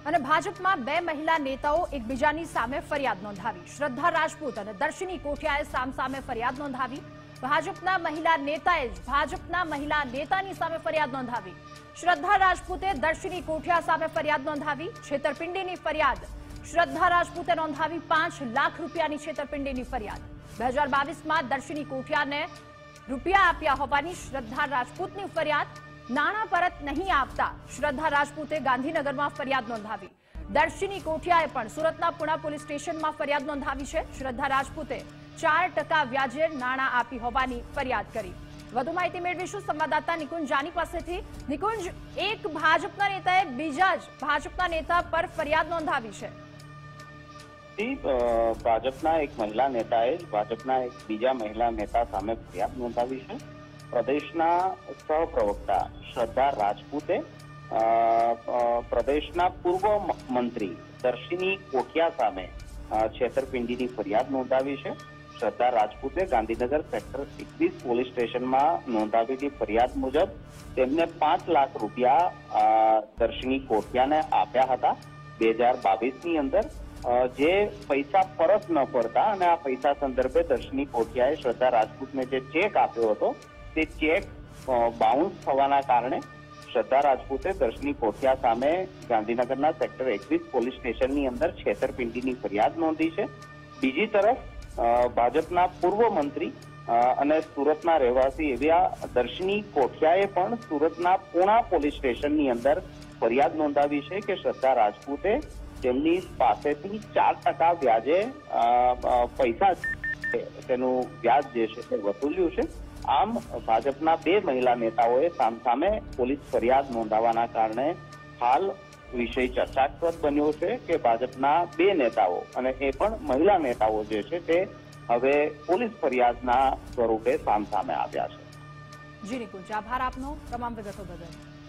અને ભાજપમાં બે મહિલા નેતાઓ એકબીજાની સામે ફરિયાદ નોંધાવી। શ્રદ્ધા રાજપૂત અને દર્શિની કોઠિયાએ સામસામે ફરિયાદ નોંધાવી। ભાજપના મહિલા નેતાએ જ ભાજપના મહિલા નેતાની સામે ફરિયાદ નોંધાવી। શ્રદ્ધા રાજપૂતે દર્શિની કોઠિયા સામે ફરિયાદ નોંધાવી। છેતરપિંડીની ફરિયાદ શ્રદ્ધા રાજપૂતે નોંધાવી। 5 લાખ રૂપિયાની છેતરપિંડીની ફરિયાદ। 2022માં દર્શિની કોઠિયાને રૂપિયા આપ્યા હોવાની શ્રદ્ધા રાજપૂતની ફરિયાદ। નાણાં પરત નહીં આપતા શ્રદ્ધા રાજપૂતે ગાંધીનગરમાં ફરિયાદ નોંધાવી। દર્શિની કોઠિયાએ પણ સુરતના પુણા પોલીસ સ્ટેશનમાં ફરિયાદ નોંધાવી છે। શ્રદ્ધા રાજપૂતે 4% વ્યાજે નાણાં આપી હોવાની ફરિયાદ કરી। વધુ માહિતી મેળવીશું સંવાદદાતા નિકુંજ જાની પાસેથી। નિકુંજ, એક ભાજપના નેતાએ બીજા જ ભાજપના નેતા પર ફરિયાદ નોંધાવી છે। ભાજપના એક મહિલા નેતાએ ભાજપના એક બીજા મહિલા નેતા સામે ફરિયાદ નોંધાવી છે। પ્રદેશના સહપ્રવક્તા શ્રદ્ધા રાજપૂતે પ્રદેશના પૂર્વ મંત્રી દર્શિની કોઠિયા સામે છેતરપિંડીની ફરિયાદ નોંધાવી છે। શ્રદ્ધા રાજપૂતે ગાંધીનગર સેક્ટર 21 પોલીસ સ્ટેશનમાં નોંધાવેલી ફરિયાદ મુજબ તેમને 5 લાખ રૂપિયા દર્શિની કોઠિયાને આપ્યા હતા 2022ની અંદર, જે પૈસા પરત ન પડતા અને આ પૈસા સંદર્ભે દર્શિની કોઠિયાએ શ્રદ્ધા રાજપૂતને જે ચેક આપ્યો હતો તે ચેક બાઉન્સ થવાના કારણે શ્રદ્ધા રાજપૂતે દર્શિની કોઠિયા સામે ગાંધીનગરના સેક્ટર 21 પોલીસ સ્ટેશનની અંદર છેતરપિંડીની ફરિયાદ નોંધી છે। બીજી તરફ ભાજપના પૂર્વ મંત્રી અને સુરતના રહેવાસી એવા દર્શિની કોઠિયાએ પણ સુરતના પુણા પોલીસ સ્ટેશનની અંદર ફરિયાદ નોંધાવી છે કે શ્રદ્ધા રાજપૂતે તેમની પાસેથી 4% વ્યાજે પૈસા તેનું વ્યાજ જે છે તે વસૂલ્યું છે। આમ ભાજપના બે મહિલા નેતાઓએ સામસામે પોલીસ ફરિયાદ નોંધાવાના કારણે હાલ વિષય ચર્ચાસ્પદ બન્યો છે કે ભાજપના બે નેતાઓ અને એ પણ મહિલા નેતાઓ જે છે તે હવે પોલીસ ફરિયાદના સ્વરૂપે સામસામે આવ્યા છે। જી નિકુંજ, આભાર આપનો તમામ વિગતો બદલ।